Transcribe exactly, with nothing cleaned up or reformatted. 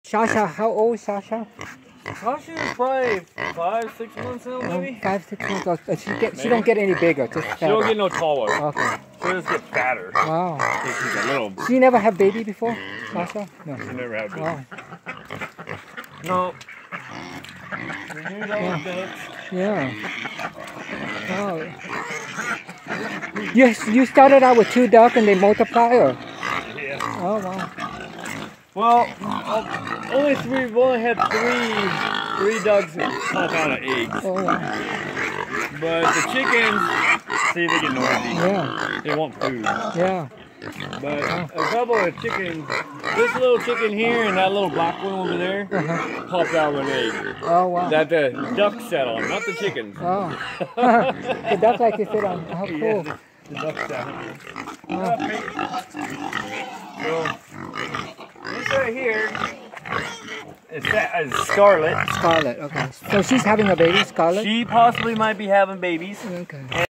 Sasha, how old is Sasha? Sasha is probably five, six months now, maybe. Um, five, six months old. She get, she don't get any bigger, just fatter. She don't get no taller. Okay. She'll just get fatter. Wow. She's a little. She never had baby before, Sasha? No. She never had baby. Wow. No. Here's all the ducks. Yeah. Oh. You, you started out with two ducks and they multiply, or? Yeah. Oh, wow. Well, uh, only three. We only had three, three ducks pop out of eggs. Oh, wow. But the chickens, see, they get noisy. Yeah. They want food. Yeah. But a couple of chickens, this little chicken here and that little black one over there, Uh-huh. popped out of an egg. Oh, wow. That the ducks sat on, not the chickens. Oh. The duck like to sit on. How cool. Yeah, the, the ducks sat on. Wow. So, this right here is, that, is Scarlet. Scarlet, okay. So she's having a baby, Scarlet? She possibly might be having babies. Okay.